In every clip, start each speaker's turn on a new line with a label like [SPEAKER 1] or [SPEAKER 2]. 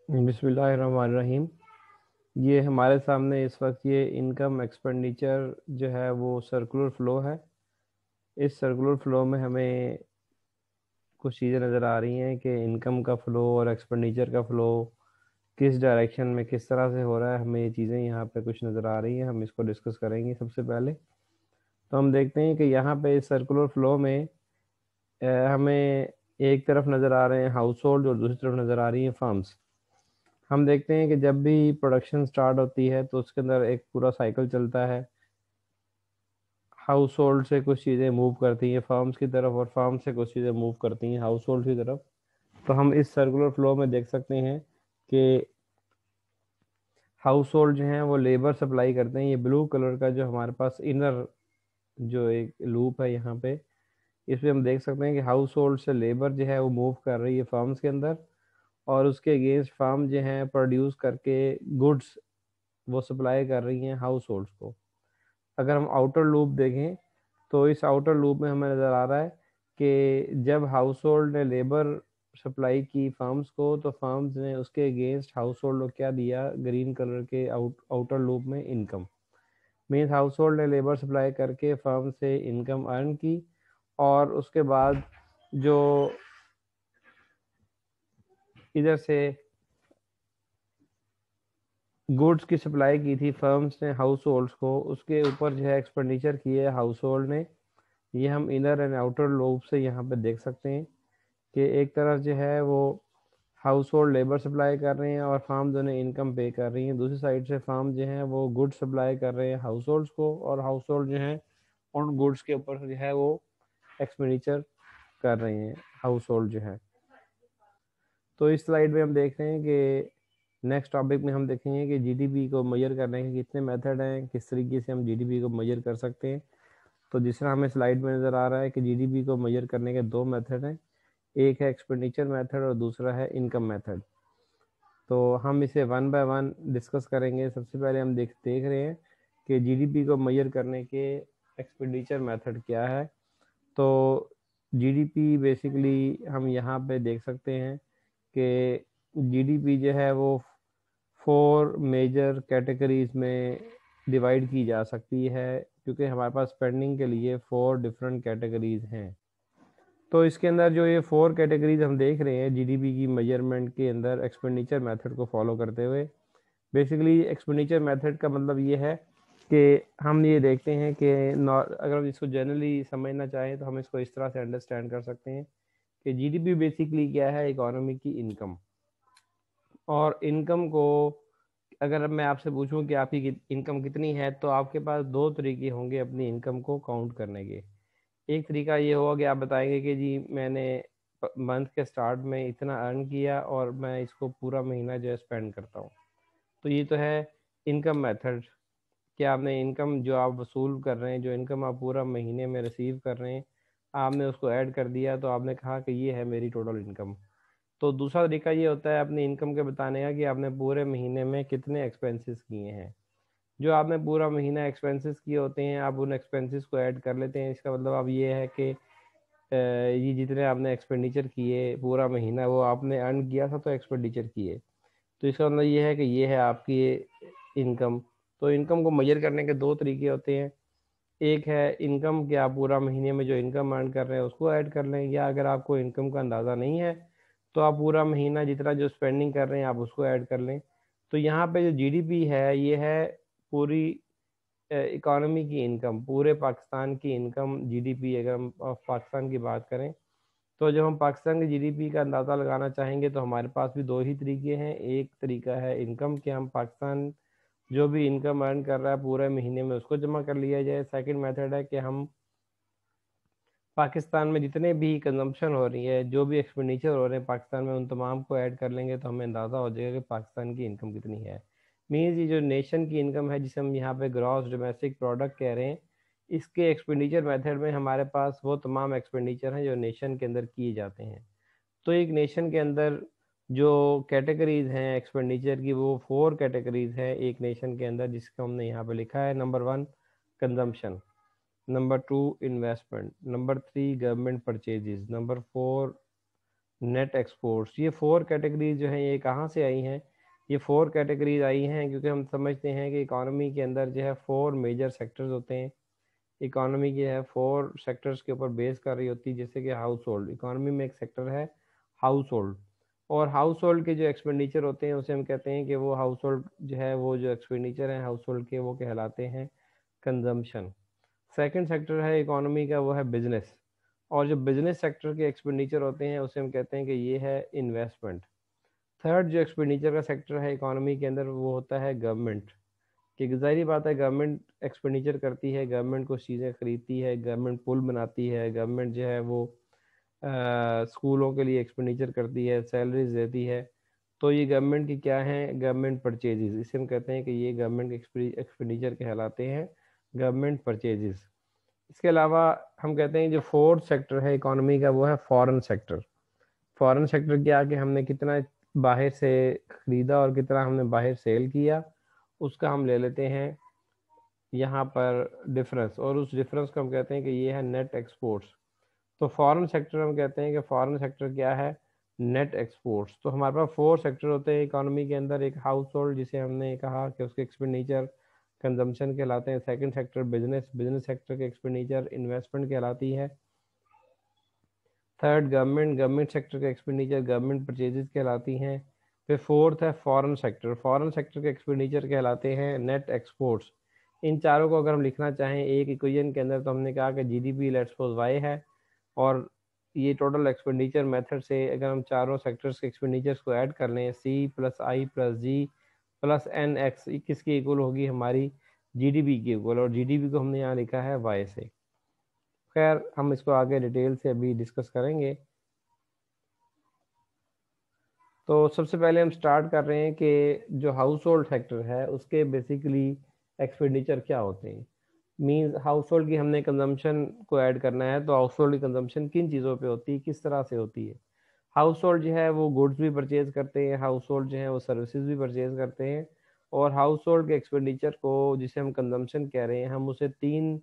[SPEAKER 1] बिस्मिल्लाहिर्रहमानिर्रहीम। ये हमारे सामने इस वक्त ये इनकम एक्सपेंडिचर जो है वो सर्कुलर फ़्लो है। इस सर्कुलर फ़्लो में हमें कुछ चीज़ें नज़र आ रही हैं कि इनकम का फ़्लो और एक्सपेंडिचर का फ़्लो किस डायरेक्शन में किस तरह से हो रहा है। हमें ये चीज़ें यहाँ पे कुछ नज़र आ रही हैं, हम इसको डिस्कस करेंगे। सबसे पहले तो हम देखते हैं कि यहाँ पे इस सर्कुलर फ़्लो में हमें एक तरफ नज़र आ रहे हैं हाउस होल्ड और दूसरी तरफ नज़र आ रही हैं फार्म्स। हम देखते हैं कि जब भी प्रोडक्शन स्टार्ट होती है तो उसके अंदर एक पूरा साइकिल चलता है। हाउस होल्ड से कुछ चीज़ें मूव करती हैं फार्म्स की तरफ और फार्म से कुछ चीज़ें मूव करती हैं हाउस होल्ड की तरफ। तो हम इस सर्कुलर फ्लो में देख सकते हैं कि हाउस होल्ड जो हैं वो लेबर सप्लाई करते हैं। ये ब्लू कलर का जो हमारे पास इनर जो एक लूप है यहाँ पे, इसमें हम देख सकते हैं कि हाउस होल्ड से लेबर जो है वो मूव कर रही है फार्म्स के अंदर, और उसके अगेंस्ट फार्म जो हैं प्रोड्यूस करके गुड्स वो सप्लाई कर रही हैं हाउस होल्ड्स को। अगर हम आउटर लूप देखें तो इस आउटर लूप में हमें नज़र आ रहा है कि जब हाउस होल्ड ने लेबर सप्लाई की फार्म्स को तो फार्म्स ने उसके अगेंस्ट हाउस होल्ड को क्या दिया, ग्रीन कलर के आउटर लूप में इनकम। मीन्स हाउस होल्ड ने लेबर सप्लाई करके फार्म से इनकम अर्न की, और उसके बाद जो इधर से गुड्स की सप्लाई की थी फर्म्स ने हाउस होल्ड्स को, उसके ऊपर जो है एक्सपेंडिचर किए हाउस होल्ड ने। ये हम इनर एंड आउटर लोब से यहाँ पे देख सकते हैं कि एक तरफ जो है वो हाउस होल्ड लेबर सप्लाई कर रहे हैं और फार्म जो है इनकम पे कर रही हैं। दूसरी साइड से फार्म जो है वो गुड सप्लाई कर रहे हैं हाउस होल्ड्स को, और हाउस होल्ड जो है उन गुड्स के ऊपर जो है वो एक्सपेंडिचर कर रहे हैं हाउस होल्ड जो है। तो इस स्लाइड में हम देख रहे हैं कि नेक्स्ट टॉपिक में हम देखेंगे कि जीडीपी को मेजर करने के कितने मेथड हैं, किस तरीके से हम जीडीपी को मेजर कर सकते हैं। तो जिस तरह हमें स्लाइड में नज़र आ रहा है कि जीडीपी को मेजर करने के दो मेथड हैं, एक है एक्सपेंडिचर मेथड और दूसरा है इनकम मेथड। तो हम इसे वन बाय वन डिस्कस करेंगे। सबसे पहले हम देख रहे हैं कि जीडीपी को मेजर करने के एक्सपेंडिचर मेथड क्या है। तो जीडीपी बेसिकली हम यहाँ पे देख सकते हैं कि जीडीपी जो है वो 4 मेजर कैटेगरीज में डिवाइड की जा सकती है, क्योंकि हमारे पास स्पेंडिंग के लिए 4 डिफरेंट कैटेगरीज हैं। तो इसके अंदर जो ये 4 कैटेगरीज हम देख रहे हैं जीडीपी की मेजरमेंट के अंदर एक्सपेंडिचर मेथड को फॉलो करते हुए। बेसिकली एक्सपेंडिचर मेथड का मतलब ये है कि हम ये देखते हैं कि अगर हम इसको जनरली समझना चाहें तो हम इसको इस तरह से अंडरस्टैंड कर सकते हैं कि जीडीपी बेसिकली क्या है, इकोनॉमी की इनकम। और इनकम को अगर मैं आपसे पूछूं कि आपकी इनकम कितनी है, तो आपके पास दो तरीके होंगे अपनी इनकम को काउंट करने के। एक तरीका ये होगा कि आप बताएंगे कि जी मैंने मंथ के स्टार्ट में इतना अर्न किया और मैं इसको पूरा महीना जो है स्पेंड करता हूँ। तो ये तो है इनकम मेथड, कि आपने इनकम जो आप वसूल कर रहे हैं, जो इनकम आप पूरा महीने में रिसीव कर रहे हैं, आपने उसको ऐड कर दिया तो आपने कहा कि ये है मेरी टोटल इनकम। तो दूसरा तरीका ये होता है अपनी इनकम के बताने का कि आपने पूरे महीने में कितने एक्सपेंसेस किए हैं। जो आपने पूरा महीना एक्सपेंसेस किए होते हैं आप उन एक्सपेंसेस को ऐड कर लेते हैं। इसका मतलब अब ये है कि ये जितने आपने एक्सपेंडिचर किए पूरा महीना वो आपने अर्न किया था तो एक्सपेंडिचर किए, तो इसका मतलब ये है कि ये है आपकी इनकम। तो इनकम को मेजर करने के दो तरीके होते हैं। एक है इनकम कि आप पूरा महीने में जो इनकम अर्न कर रहे हैं उसको ऐड कर लें, या अगर आपको इनकम का अंदाज़ा नहीं है तो आप पूरा महीना जितना जो स्पेंडिंग कर रहे हैं आप उसको ऐड कर लें। तो यहाँ पे जो जीडीपी है ये है पूरी इकोनॉमी की इनकम, पूरे पाकिस्तान की इनकम जीडीपी। अगर हम पाकिस्तान की बात करें तो जब हम पाकिस्तान की जीडीपी का अंदाज़ा लगाना चाहेंगे तो हमारे पास भी दो ही तरीके हैं। एक तरीका है इनकम कि हम पाकिस्तान जो भी इनकम अर्न कर रहा है पूरे महीने में उसको जमा कर लिया जाए। सेकंड मेथड है कि हम पाकिस्तान में जितने भी कंजम्पशन हो रही है, जो भी एक्सपेंडिचर हो रहे हैं पाकिस्तान में, उन तमाम को ऐड कर लेंगे तो हमें अंदाज़ा हो जाएगा कि पाकिस्तान की इनकम कितनी है। मीन्स ये जो नेशन की इनकम है जिसे हम यहाँ पे ग्रॉस डोमेस्टिक प्रोडक्ट कह रहे हैं, इसके एक्सपेंडिचर मेथड में हमारे पास वो तमाम एक्सपेंडिचर हैं जो नेशन के अंदर किए जाते हैं। तो एक नेशन के अंदर जो कैटेगरीज हैं एक्सपेंडिचर की वो 4 कैटेगरीज हैं एक नेशन के अंदर, जिसको हमने यहाँ पे लिखा है। Number 1 consumption, number 2 investment, number 3 government purchases, number 4 net exports. ये 4 कैटेगरीज जो हैं ये कहाँ से आई हैं? ये 4 कैटेगरीज आई हैं क्योंकि हम समझते हैं कि इकोनॉमी के अंदर जो है 4 मेजर सेक्टर्स होते हैं। इकोनॉमी जो है 4 सेक्टर्स के ऊपर बेस कर रही होती है, जैसे कि हाउस होल्ड। इकोनॉमी में एक सेक्टर है हाउस होल्ड, और हाउस होल्ड के जो एक्सपेंडिचर होते हैं उसे हम कहते हैं कि वो हाउस होल्ड जो है वो जो एक्सपेंडिचर है हाउस होल्ड के वो कहलाते हैं कंजम्पशन। सेकंड सेक्टर है इकोनॉमी का, वो है बिजनेस, और जो बिजनेस सेक्टर के एक्सपेंडिचर होते हैं उसे हम कहते हैं कि ये है इन्वेस्टमेंट। थर्ड जो एक्सपेंडिचर का सेक्टर है इकोनॉमी के अंदर वो होता है गवर्नमेंट, कि ज़ाहिर बात है गवर्नमेंट एक्सपेंडिचर करती है, गवर्नमेंट कुछ चीज़ें खरीदती है, गवर्नमेंट पुल बनाती है, गवर्नमेंट जो है वो स्कूलों के लिए एक्सपेंडिचर करती है, सैलरीज देती है। तो ये गवर्नमेंट की क्या है? गवर्नमेंट परचेजेस, इसे हम कहते हैं कि ये गवर्नमेंट एक्सपेंडिचर कहलाते हैं, गवर्नमेंट परचेजेस। इसके अलावा हम कहते हैं जो फोर्थ सेक्टर है इकोनॉमी का वो है फॉरेन सेक्टर। फॉरेन सेक्टर क्या, कि हमने कितना बाहर से खरीदा और कितना हमने बाहर सेल किया, उसका हम ले लेते हैं यहाँ पर डिफरेंस, और उस डिफरेंस को हम कहते हैं कि ये है नेट एक्सपोर्ट्स। तो फॉरेन सेक्टर हम कहते हैं कि फॉरेन सेक्टर क्या है? Net exports. तो हमारे पास 4 सेक्टर होते हैं इकोनॉमी के अंदर। एक हाउस होल्ड जिसे हमने कहा कि उसके एक्सपेंडिचर कंजम्पशन कहलाते हैं। Second sector business, business sector के एक्सपेंडिचर इन्वेस्टमेंट कहलाती है। थर्ड गवर्नमेंट, गवर्नमेंट सेक्टर के एक्सपेंडिचर गवर्नमेंट परचेजेस कहलाती हैं। फिर फोर्थ है फॉरेन सेक्टर, फॉरेन सेक्टर के एक्सपेंडिचर कहलाते हैं नेट एक्सपोर्ट्स। इन चारों को अगर हम लिखना चाहें एक इक्वेशन के अंदर तो हमने कहा कि जीडीपी लेट्स सपोज वाई है, और ये टोटल एक्सपेंडिचर मेथड से अगर हम चारों सेक्टर्स के एक्सपेंडिचर्स को ऐड कर लें, C plus I plus G plus N X, किसकी इक्वल होगी? हमारी जीडीपी की इक्वल, और जीडीपी को हमने यहाँ लिखा है वाई से। खैर हम इसको आगे डिटेल से अभी डिस्कस करेंगे। तो सबसे पहले हम स्टार्ट कर रहे हैं कि जो हाउस होल्ड सेक्टर है उसके बेसिकली एक्सपेंडिचर क्या होते हैं। मींस हाउस होल्ड की हमने कंजम्पशन को ऐड करना है, तो हाउस होल्ड की कंजम्पशन किन चीज़ों पे होती है, किस तरह से होती है? हाउस होल्ड जो है वो गुड्स भी परचेज करते हैं, हाउस होल्ड जो है वो सर्विसेज भी परचेज करते हैं। और हाउस होल्ड के एक्सपेंडिचर को जिसे हम कंजम्पशन कह रहे हैं, हम उसे 3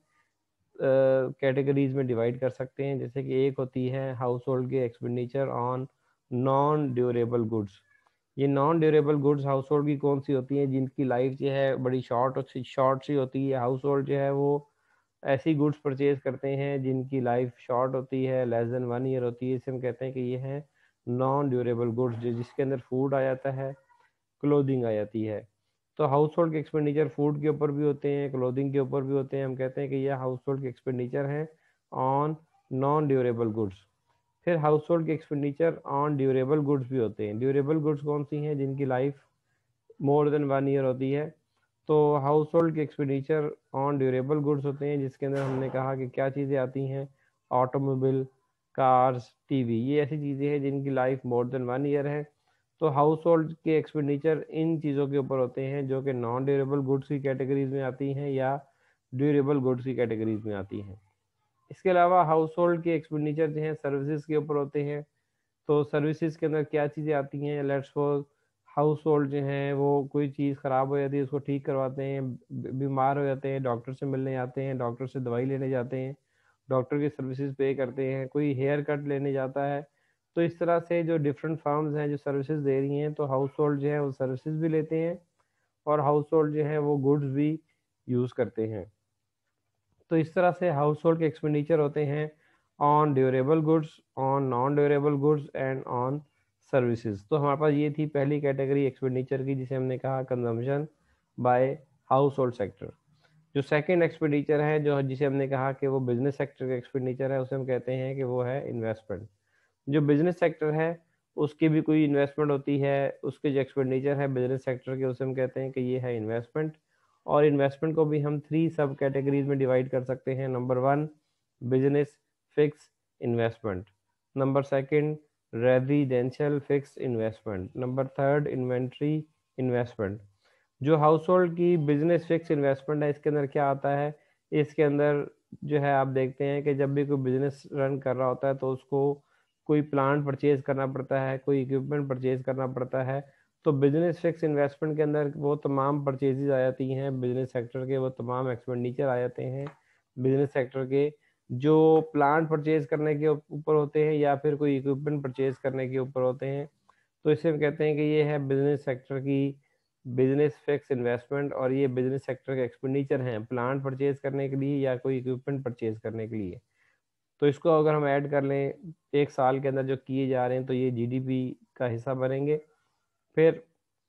[SPEAKER 1] कैटेगरीज में डिवाइड कर सकते हैं। जैसे कि एक होती है हाउस होल्ड के expenditure on non durable goods. ये non durable goods household की कौन सी होती हैं? जिनकी लाइफ जो है बड़ी शॉर्ट सी होती है। हाउस होल्ड जो है वो ऐसी गुड्स परचेज करते हैं जिनकी लाइफ शॉर्ट होती है, लेस देन 1 ईयर होती है। इसे हम कहते हैं कि ये है नॉन ड्यूरेबल गुड्स, जिसके अंदर फूड आ जाता है, क्लोथिंग आ जाती है। तो हाउस होल्ड के एक्सपेंडिचर फूड के ऊपर भी होते हैं, क्लोथिंग के ऊपर भी होते हैं। हम कहते हैं कि ये हाउस होल्ड के एक्सपेंडिचर हैं ऑन नॉन ड्यूरेबल गुड्स। फिर हाउस होल्ड के एक्सपेंडिचर ऑन ड्यूरेबल गुड्स भी होते हैं। ड्यूरेबल गुड्स कौन सी हैं? जिनकी लाइफ मोर देन 1 ईयर होती है। तो हाउस होल्ड के एक्सपेंडिचर ऑन ड्यूरेबल गुड्स होते हैं, जिसके अंदर हमने कहा कि क्या चीज़ें आती हैं? ऑटोमोबाइल, कार्स, टीवी, ये ऐसी चीज़ें हैं जिनकी लाइफ मोर देन 1 ईयर है। तो हाउस होल्ड के एक्सपेंडिचर इन चीज़ों के ऊपर होते हैं जो कि नॉन ड्यूरेबल गुड्स की कैटेगरीज में आती हैं या ड्यूरेबल गुड्स की कैटेगरीज में आती हैं। इसके अलावा हाउस होल्ड के एक्सपेंडिचर जो हैं सर्विसेज के ऊपर होते हैं। तो सर्विसेज के अंदर क्या चीज़ें आती हैं? लेट्स सपोज हाउस होल्ड जो हैं वो कोई चीज़ ख़राब हो जाती है उसको ठीक करवाते हैं, बीमार हो जाते हैं डॉक्टर से मिलने जाते हैं, डॉक्टर से दवाई लेने जाते हैं, डॉक्टर की सर्विसेज पे करते हैं, कोई हेयर कट लेने जाता है। तो इस तरह से जो डिफरेंट फर्म्स हैं जो सर्विसेज दे रही हैं, तो हाउस होल्ड जो है वो सर्विसेज भी लेते हैं और हाउस होल्ड जो है वो गुड्स भी यूज़ करते हैं। तो इस तरह से हाउस होल्ड के एक्सपेंडिचर होते हैं on durable goods, on non durable goods and on services. तो हमारे पास ये थी पहली कैटेगरी एक्सपेंडिचर की, जिसे हमने कहा consumption by household sector. जो सेकंड एक्सपेंडिचर है जो जिसे हमने कहा कि वो बिजनेस सेक्टर का एक्सपेंडिचर है, उसे हम कहते हैं कि वो है इन्वेस्टमेंट। जो बिजनेस सेक्टर है उसकी भी कोई इन्वेस्टमेंट होती है, उसके जो एक्सपेंडिचर है बिजनेस सेक्टर के उसे हम कहते हैं कि ये है इन्वेस्टमेंट। और इन्वेस्टमेंट को भी हम 3 सब कैटेगरीज में डिवाइड कर सकते हैं। Number 1 business fix investment, number 2 residential fix investment, number 3 inventory investment. जो हाउस होल्ड की बिजनेस फिक्स इन्वेस्टमेंट है इसके अंदर क्या आता है? इसके अंदर जो है आप देखते हैं कि जब भी कोई बिजनेस रन कर रहा होता है तो उसको कोई प्लांट परचेज करना पड़ता है, कोई इक्विपमेंट परचेज करना पड़ता है। तो बिजनेस फिक्स इन्वेस्टमेंट के अंदर वो तमाम परचेजेज आ जाती हैं बिजनेस सेक्टर के, वो तमाम एक्सपेंडिचर आ जाते हैं बिजनेस सेक्टर के। जो प्लांट परचेज करने के ऊपर होते हैं या फिर कोई इक्विपमेंट परचेज करने के ऊपर होते हैं। तो इसे हम कहते हैं कि ये है बिजनेस सेक्टर की बिजनेस फिक्स इन्वेस्टमेंट, और ये बिजनेस सेक्टर के एक्सपेंडिचर हैं प्लांट परचेज करने के लिए या कोई इक्विपमेंट परचेज करने के लिए। तो इसको अगर हम ऐड कर लें एक साल के अंदर जो किए जा रहे हैं तो ये जीडीपी का हिस्सा बनेंगे। फिर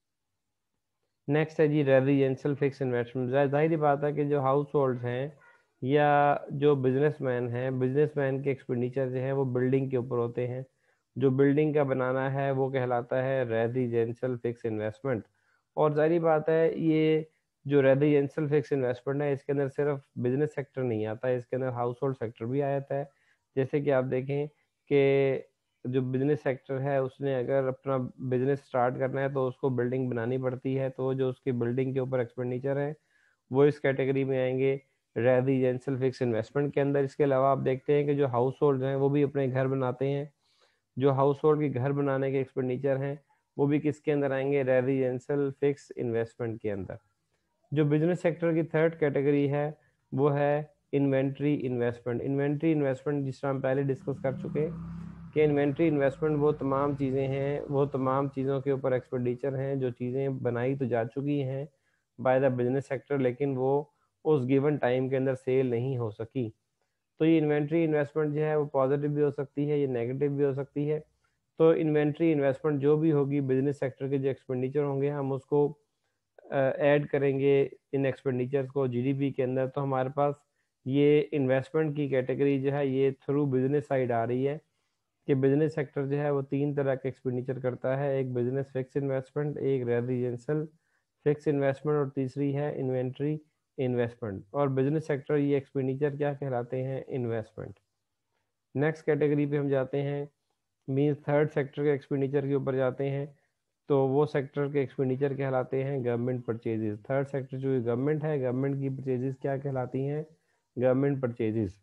[SPEAKER 1] नेक्स्ट है जी रेजिडेंशियल फिक्स इन्वेस्टमेंट। जाहिर बात है कि जो हाउस होल्ड हैं या जो बिजनेसमैन हैं, बिजनेसमैन के एक्सपेंडिचर जो है वो बिल्डिंग के ऊपर होते हैं। जो बिल्डिंग का बनाना है वो कहलाता है रेजिडेंशियल फिक्स इन्वेस्टमेंट। और जाहिर बात है ये जो रेजिडेंशियल फिक्स इन्वेस्टमेंट है इसके अंदर सिर्फ बिजनेस सेक्टर नहीं आता है, इसके अंदर हाउस होल्ड सेक्टर भी आ जाता है। जैसे कि आप देखें कि जो बिजनेस सेक्टर है उसने अगर अपना बिजनेस स्टार्ट करना है तो उसको बिल्डिंग बनानी पड़ती है, तो जो उसकी बिल्डिंग के ऊपर एक्सपेंडिचर है वो इस कैटेगरी में आएंगे रेजिडेंशियल फिक्स इन्वेस्टमेंट के अंदर। इसके अलावा आप देखते हैं कि जो हाउस होल्ड हैं वो भी अपने घर बनाते हैं, जो हाउस होल्ड के घर बनाने के एक्सपेंडिचर हैं वो भी किसके अंदर आएंगे, रेजिडेंशियल फिक्स इन्वेस्टमेंट के अंदर। जो बिजनेस सेक्टर की थर्ड कैटेगरी है वो है इन्वेंट्री इन्वेस्टमेंट। इन्वेंट्री इन्वेस्टमेंट जिस हम पहले डिस्कस कर चुके हैं कि इन्वेंट्री इन्वेस्टमेंट वो तमाम चीज़ें हैं, वो तमाम चीज़ों के ऊपर एक्सपेंडिचर हैं जो चीज़ें बनाई तो जा चुकी हैं बाय द बिजनेस सेक्टर, लेकिन वो उस गिवन टाइम के अंदर सेल नहीं हो सकी। तो ये इन्वेंट्री इन्वेस्टमेंट जो है वो पॉजिटिव भी हो सकती है, ये नेगेटिव भी हो सकती है। तो इन्वेंट्री इन्वेस्टमेंट जो भी होगी बिजनेस सेक्टर के जो एक्सपेंडिचर होंगे हम उसको ऐड करेंगे इन एक्सपेंडिचर्स को जीडीपी के अंदर, तो हमारे पास ये इन्वेस्टमेंट की कैटेगरी जो है ये थ्रू बिजनेस साइड आ रही है कि बिजनेस सेक्टर जो है वो तीन तरह के एक्सपेंडिचर करता है, एक बिजनेस फिक्स इन्वेस्टमेंट, एक रेजिडेंशियल फिक्स इन्वेस्टमेंट और तीसरी है इन्वेंट्री इन्वेस्टमेंट। और बिजनेस सेक्टर ये एक्सपेंडिचर क्या कहलाते हैं, इन्वेस्टमेंट। नेक्स्ट कैटेगरी पे हम जाते हैं, मीन्स थर्ड सेक्टर के एक्सपेंडिचर के ऊपर जाते हैं, तो वो सेक्टर के एक्सपेंडिचर कहलाते हैं गवर्नमेंट परचेजेस। थर्ड सेक्टर जो गवर्नमेंट है, गवर्नमेंट की परचेजेस क्या कहलाती हैं, गवर्नमेंट परचेजेस।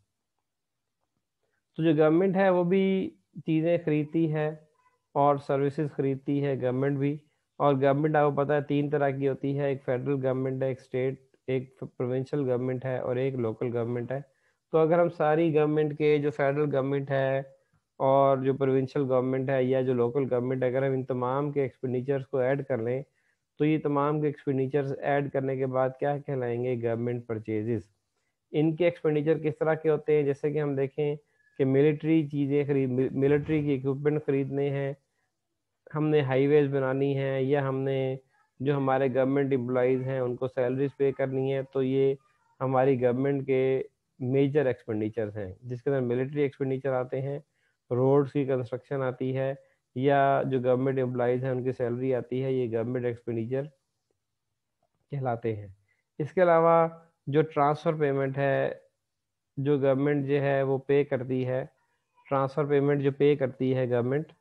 [SPEAKER 1] तो जो गवर्नमेंट है वो भी चीज़ें खरीदती है और सर्विसेज खरीदती है गवर्नमेंट भी। और गवर्नमेंट आपको पता है तीन तरह की होती है, एक फेडरल गवर्नमेंट है, एक स्टेट, एक प्रोविंशियल गवर्नमेंट है और एक लोकल गवर्नमेंट है। तो अगर हम सारी गवर्नमेंट के जो फेडरल गवर्नमेंट है और जो प्रोविंशियल गवर्नमेंट है या जो लोकल गवर्नमेंट है, अगर हम इन तमाम के एक्सपेंडिचर्स को ऐड कर लें तो ये तमाम के एक्सपेंडिचर्स ऐड करने के बाद क्या कहलाएंगे, गवर्नमेंट परचेजेस। इनके एक्सपेंडिचर किस तरह के होते हैं, जैसे कि हम देखें कि मिलिट्री चीज़ें खरीद, मिलिट्री की इक्विपमेंट खरीदने हैं, हमने हाईवेज बनानी है, या हमने जो हमारे गवर्नमेंट एम्प्लॉयज़ हैं उनको सैलरीज पे करनी है, तो ये हमारी गवर्नमेंट के मेजर एक्सपेंडिचर्स हैं जिसके अंदर मिलिट्री एक्सपेंडिचर आते हैं, रोड्स की कंस्ट्रक्शन आती है, या जो गवर्नमेंट एम्प्लॉयज़ हैं उनकी सैलरी आती है, ये गवर्नमेंट एक्सपेंडिचर कहलाते हैं। इसके अलावा जो ट्रांसफ़र पेमेंट है जो गवर्नमेंट जो है वो पे करती है, ट्रांसफ़र पेमेंट जो पे करती है गवर्नमेंट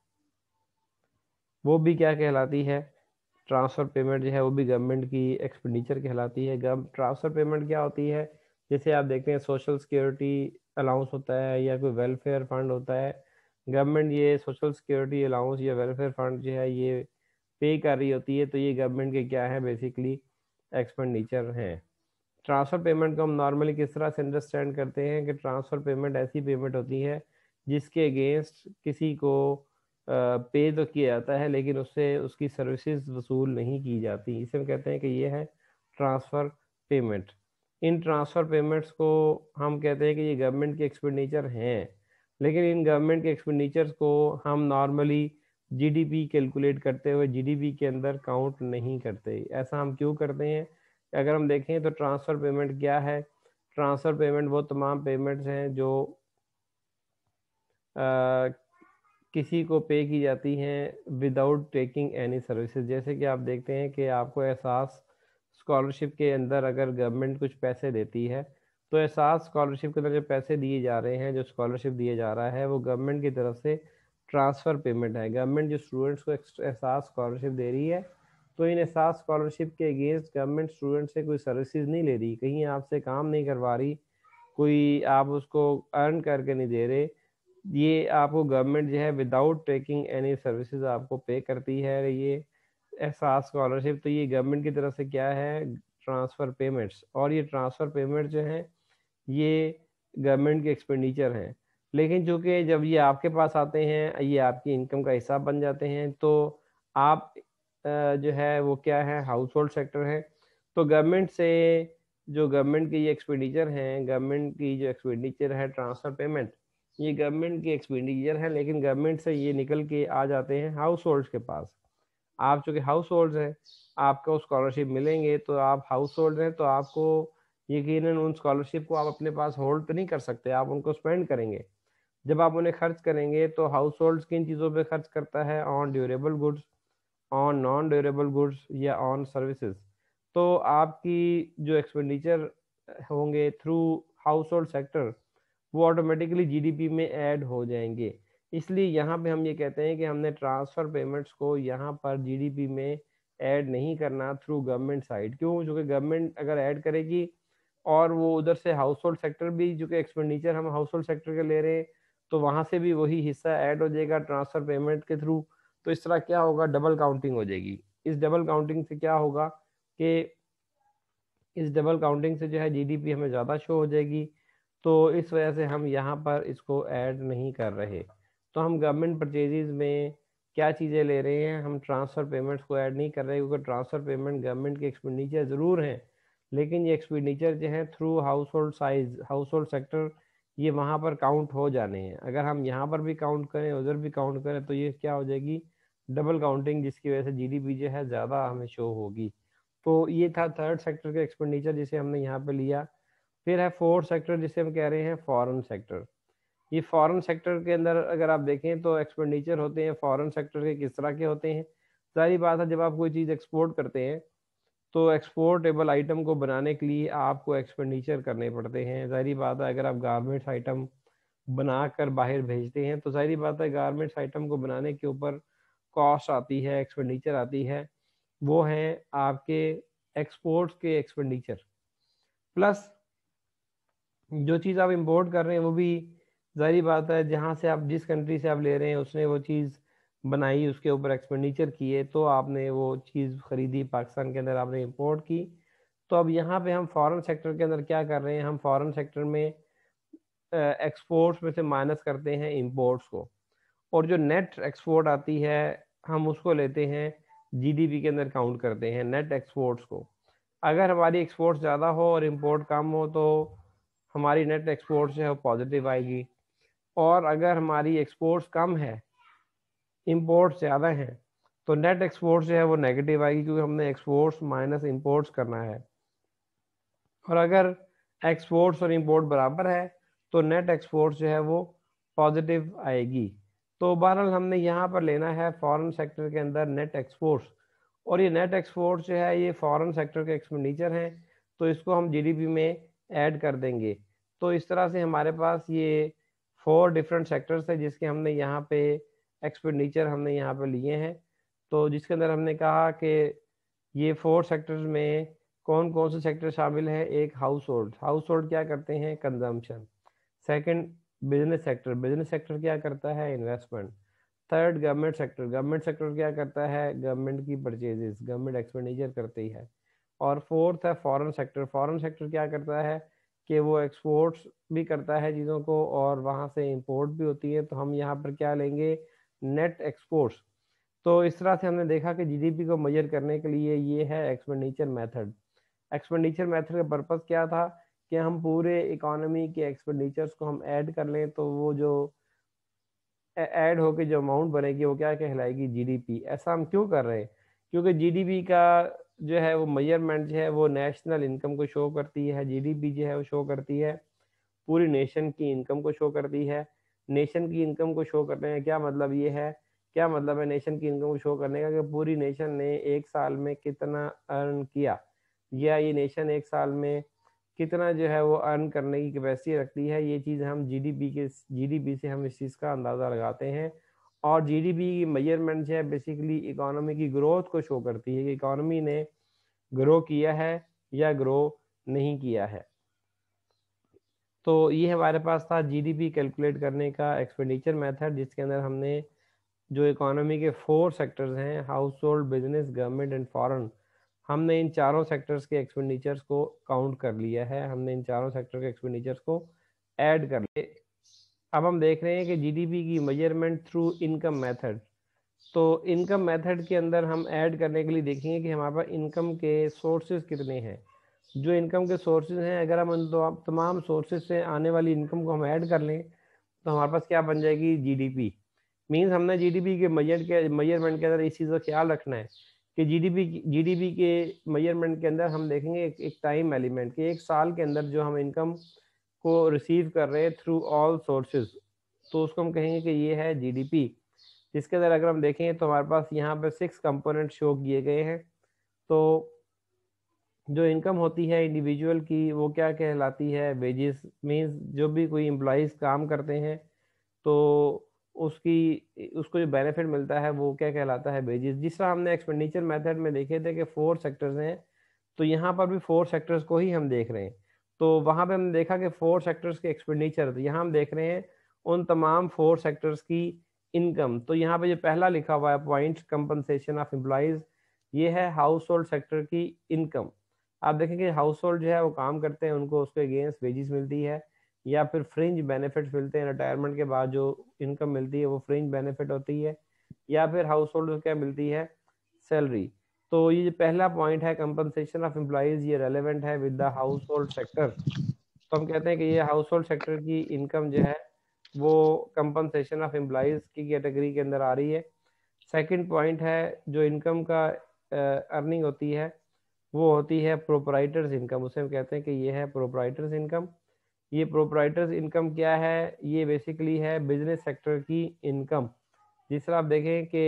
[SPEAKER 1] वो भी क्या कहलाती है, ट्रांसफ़र पेमेंट जो है वो भी गवर्नमेंट की एक्सपेंडिचर कहलाती है। ट्रांसफ़र पेमेंट क्या होती है, जैसे आप देखते हैं सोशल सिक्योरिटी अलाउंस होता है या कोई वेलफेयर फंड होता है, गवर्नमेंट ये सोशल सिक्योरिटी अलाउंस या वेलफेयर फंड जो है ये पे कर रही होती है, तो ये गवर्नमेंट के क्या है, बेसिकली एक्सपेंडिचर हैं। ट्रांसफ़र पेमेंट को हम नॉर्मली किस तरह से अंडरस्टैंड करते हैं कि ट्रांसफ़र पेमेंट ऐसी पेमेंट होती है जिसके अगेंस्ट किसी को पे तो किया जाता है लेकिन उससे उसकी सर्विसेज वसूल नहीं की जाती, इसे हम कहते हैं कि ये है ट्रांसफ़र पेमेंट। इन ट्रांसफ़र पेमेंट्स को हम कहते हैं कि ये गवर्नमेंट के एक्सपेंडिचर हैं, लेकिन इन गवर्नमेंट के एक्सपेंडिचर्स को हम नॉर्मली जीडीपी कैलकुलेट करते हुए जीडीपी के अंदर काउंट नहीं करते। ऐसा हम क्यों करते हैं, अगर हम देखें तो ट्रांसफ़र पेमेंट क्या है, ट्रांसफ़र पेमेंट वो तमाम पेमेंट्स हैं जो किसी को पे की जाती हैं विदाउट टेकिंग एनी सर्विसेज। जैसे कि आप देखते हैं कि आपको एहसास स्कॉलरशिप के अंदर अगर गवर्नमेंट कुछ पैसे देती है, तो एहसास स्कॉलरशिप के अंदर जो पैसे दिए जा रहे हैं, जो स्कॉलरशिप दिए जा रहा है वो गवर्नमेंट की तरफ से ट्रांसफ़र पेमेंट है। गवर्नमेंट जो स्टूडेंट्स को एहसास स्कॉलरशिप दे रही है, तो इन एहसास स्कॉलरशिप के अगेंस्ट गवर्नमेंट स्टूडेंट से कोई सर्विसेज नहीं ले रही, कहीं आपसे काम नहीं करवा रही, कोई आप उसको अर्न करके नहीं दे रहे, ये आपको गवर्नमेंट जो है विदाउट टेकिंग एनी सर्विसेज आपको पे करती है ये एहसास स्कॉलरशिप। तो ये गवर्नमेंट की तरफ से क्या है, ट्रांसफ़र पेमेंट्स। और ये ट्रांसफ़र पेमेंट जो है ये गवर्नमेंट के एक्सपेंडिचर हैं। लेकिन चूंकि जब ये आपके पास आते हैं, ये आपकी इनकम का हिस्सा बन जाते हैं, तो आप जो है वो क्या है, हाउस होल्ड सेक्टर है। तो गवर्नमेंट से जो गवर्नमेंट के ये एक्सपेंडिचर हैं, गवर्नमेंट की जो एक्सपेंडिचर है ट्रांसफर पेमेंट, ये गवर्नमेंट की एक्सपेंडिचर है, लेकिन गवर्नमेंट से ये निकल के आ जाते हैं हाउस होल्ड्स के पास। आप चूँकि हाउस होल्ड हैं, आपको स्कॉलरशिप मिलेंगे, तो आप हाउस होल्ड हैं, तो आपको यकीनन उन स्कॉलरशिप को आप अपने पास होल्ड तो नहीं कर सकते, आप उनको स्पेंड करेंगे। जब आप उन्हें खर्च करेंगे तो हाउस होल्ड किन चीज़ों पे खर्च करता है, on durable goods, on non durable goods या ऑन सर्विसेज। तो आपकी जो एक्सपेंडिचर होंगे थ्रू हाउस होल्ड सेक्टर, वो ऑटोमेटिकली जीडीपी में ऐड हो जाएंगे। इसलिए यहाँ पे हम ये कहते हैं कि हमने ट्रांसफ़र पेमेंट्स को यहाँ पर जीडीपी में ऐड नहीं करना थ्रू गवर्नमेंट साइड। क्यों? क्योंकि गवर्नमेंट अगर ऐड करेगी और वो उधर से हाउस होल्ड सेक्टर भी, जो कि एक्सपेंडिचर हम हाउस होल्ड सेक्टर के ले रहे हैं, तो वहाँ से भी वही हिस्सा ऐड हो जाएगा ट्रांसफ़र पेमेंट के थ्रू। तो इस तरह क्या होगा, डबल काउंटिंग हो जाएगी। इस डबल काउंटिंग से क्या होगा कि इस डबल काउंटिंग से जो है जीडीपी हमें ज़्यादा शो हो जाएगी। तो इस वजह से हम यहाँ पर इसको ऐड नहीं कर रहे। तो हम गवर्नमेंट परचेजेज में क्या चीज़ें ले रहे हैं, हम ट्रांसफ़र पेमेंट्स को ऐड नहीं कर रहे, क्योंकि ट्रांसफ़र पेमेंट गवर्नमेंट के एक्सपेंडिचर ज़रूर हैं, लेकिन ये एक्सपेंडिचर जो है through household size, household sector, ये वहाँ पर काउंट हो जाने हैं। अगर हम यहाँ पर भी काउंट करें, उधर भी काउंट करें, तो ये क्या हो जाएगी, डबल काउंटिंग, जिसकी वजह से जीडीपी जो है ज़्यादा हमें शो होगी। तो ये था थर्ड सेक्टर का एक्सपेंडिचर जिसे हमने यहाँ पे लिया। फिर है फोर्थ सेक्टर जिसे हम कह रहे हैं फॉरेन सेक्टर। ये फॉरेन सेक्टर के अंदर अगर आप देखें तो एक्सपेंडिचर होते हैं फॉरेन सेक्टर के किस तरह के होते हैं। सारी बात है, जब आप कोई चीज़ एक्सपोर्ट करते हैं तो एक्सपोर्टेबल आइटम को बनाने के लिए आपको एक्सपेंडिचर करने पड़ते हैं। जाहिर बात है, अगर आप गारमेंट्स आइटम बनाकर बाहर भेजते हैं तो जाहिर बात है गारमेंट्स आइटम को बनाने के ऊपर कॉस्ट आती है, एक्सपेंडिचर आती है। वो हैं आपके एक्सपोर्ट्स के एक्सपेंडिचर, प्लस जो चीज़ आप इंपोर्ट कर रहे हैं वो भी ज़ाहिर बात है, जहाँ से आप जिस कंट्री से आप ले रहे हैं उसने वो चीज़ बनाई, उसके ऊपर एक्सपेंडिचर किए, तो आपने वो चीज़ ख़रीदी, पाकिस्तान के अंदर आपने इंपोर्ट की। तो अब यहाँ पे हम फॉरेन सेक्टर के अंदर क्या कर रहे हैं, हम फॉरेन सेक्टर में एक्सपोर्ट्स में से माइनस करते हैं इंपोर्ट्स को, और जो नेट एक्सपोर्ट आती है हम उसको लेते हैं जीडीपी के अंदर काउंट करते हैं नेट एक्सपोर्ट्स को। अगर हमारी एक्सपोर्ट ज़्यादा हो और इंपोर्ट कम हो तो हमारी नेट एक्सपोर्ट जो है वो पॉजिटिव आएगी, और अगर हमारी एक्सपोर्ट्स कम है, इंपोर्ट ज़्यादा है, तो नेट एक्सपोर्ट जो है वो नेगेटिव आएगी, क्योंकि हमने एक्सपोर्ट्स माइनस इंपोर्ट्स करना है। और अगर एक्सपोर्ट्स और इंपोर्ट बराबर है तो नेट एक्सपोर्ट्स जो है वो पॉजिटिव आएगी। तो बहरहाल हमने यहाँ पर लेना है फॉरेन सेक्टर के अंदर नेट एक्सपोर्ट्स, और ये नेट एक्सपोर्ट्स जो है ये फॉरेन सेक्टर के एक्सपेंडिचर हैं, तो इसको हम जीडीपी में ऐड कर देंगे। तो इस तरह से हमारे पास ये 4 डिफरेंट सेक्टर्स है जिसके हमने यहाँ पे एक्सपेंडिचर हमने यहाँ पे लिए हैं। तो जिसके अंदर हमने कहा कि ये 4 सेक्टर्स में कौन कौन से सेक्टर शामिल है। एक हाउस होल्ड, हाउस होल्ड क्या करते हैं, consumption. Second business sector, business sector क्या करता है, investment. Third government sector, government sector क्या करता है, गवर्नमेंट की परचेजेस, गवर्नमेंट एक्सपेंडिचर करती है। और फोर्थ है फॉरेन सेक्टर, फॉरेन सेक्टर क्या करता है कि वो एक्सपोर्ट्स भी करता है चीज़ों को और वहाँ से इंपोर्ट भी होती है। तो हम यहाँ पर क्या लेंगे, नेट एक्सपोर्ट्स। तो इस तरह से हमने देखा कि जीडीपी को मेजर करने के लिए ये है एक्सपेंडिचर मेथड। एक्सपेंडिचर मेथड का पर्पस क्या था कि हम पूरे इकोनॉमी के एक्सपेंडिचर्स को हम ऐड कर लें, तो वो जो ऐड होके जो अमाउंट बनेगी वो क्या कहलाएगी, जीडीपी। ऐसा हम क्यों कर रहे हैं, क्योंकि जीडीपी का जो है वो मेजरमेंट जो है वो नेशनल इनकम को शो करती है। जीडीपी जो है वो शो करती है पूरी नेशन की इनकम को शो करती है। नेशन की इनकम को शो करने का क्या मतलब ये है, क्या मतलब है नेशन की इनकम को शो करने का, कि पूरी नेशन ने एक साल में कितना अर्न किया, या ये नेशन एक साल में कितना जो है वो अर्न करने की कैपेसिटी रखती है। ये चीज़ हम जीडीपी से हम इस चीज़ का अंदाज़ा लगाते हैं। और जीडीपी की मेजरमेंट जो है बेसिकली इकोनॉमी की ग्रोथ को शो करती है कि इकोनॉमी ने ग्रो किया है या ग्रो नहीं किया है। तो ये हमारे पास था जीडीपी कैलकुलेट करने का एक्सपेंडिचर मेथड, जिसके अंदर हमने जो इकोनॉमी के 4 सेक्टर्स हैं, household, business, government and foreign, हमने इन चारों सेक्टर्स के एक्सपेंडिचर्स को काउंट कर लिया है। हमने इन चारों सेक्टर के एक्सपेंडिचर्स को ऐड कर ले। अब हम देख रहे हैं कि जीडीपी की मेजरमेंट थ्रू इनकम मेथड। तो इनकम मेथड के अंदर हम ऐड करने के लिए देखेंगे कि हमारे पास इनकम के सोर्सेज कितने हैं। जो इनकम के सोर्सेज हैं, अगर हम उन तमाम सोर्सेज से आने वाली इनकम को हम ऐड कर लें तो हमारे पास क्या बन जाएगी, जीडीपी। मीन्स हमने जीडीपी के मेजरमेंट के अंदर इस चीज़ का ख्याल रखना है कि जीडीपी के मेजरमेंट के अंदर हम देखेंगे एक टाइम एलिमेंट कि एक साल के अंदर जो हम इनकम को रिसीव कर रहे हैं थ्रू ऑल सोर्सेज, तो उसको हम कहेंगे कि ये है जीडीपी। जिसके अंदर अगर हम देखें तो हमारे पास यहाँ पे 6 कंपोनेंट शो किए गए हैं। तो जो इनकम होती है इंडिविजुअल की वो क्या कहलाती है, वेजेस। मीन्स जो भी कोई एम्प्लॉइज काम करते हैं तो उसको जो बेनिफिट मिलता है वो क्या कहलाता है, वेजेस। जिस तरह हमने एक्सपेंडिचर मेथड में देखे थे कि 4 सेक्टर्स हैं, तो यहाँ पर भी 4 सेक्टर्स को ही हम देख रहे हैं। तो वहाँ पे हमने देखा कि 4 सेक्टर्स के एक्सपेंडिचर, तो यहाँ हम देख रहे हैं उन तमाम 4 सेक्टर्स की इनकम। तो यहाँ पे जो पहला लिखा हुआ है पॉइंट, कंपनसेशन ऑफ एम्प्लॉइज, ये है हाउस होल्ड सेक्टर की इनकम। आप देखेंगे हाउस होल्ड जो है वो काम करते हैं, उनको उसके अगेंस्ट वेजेस मिलती है या फिर फ्रिंज बेनिफिट्स मिलते हैं। रिटायरमेंट के बाद जो इनकम मिलती है वो फ्रिंज बेनिफिट होती है, या फिर हाउस होल्ड को क्या मिलती है, सैलरी। तो ये जो पहला पॉइंट है कंपनसेशन ऑफ एम्प्लॉइज, ये रेलेवेंट है with the household sector. तो हम कहते हैं कि ये हाउस होल्ड सेक्टर की इनकम जो है वो कंपनसेशन ऑफ एम्प्लॉइज की कैटेगरी के अंदर आ रही है। सेकंड पॉइंट है जो इनकम का अर्निंग होती है वो होती है प्रोपराइटर्स इनकम। उसे हम कहते हैं कि ये है प्रोपराइटर्स इनकम। ये प्रोपराइटर्स इनकम क्या है, ये बेसिकली है बिजनेस सेक्टर की इनकम। जिस तरह आप देखें कि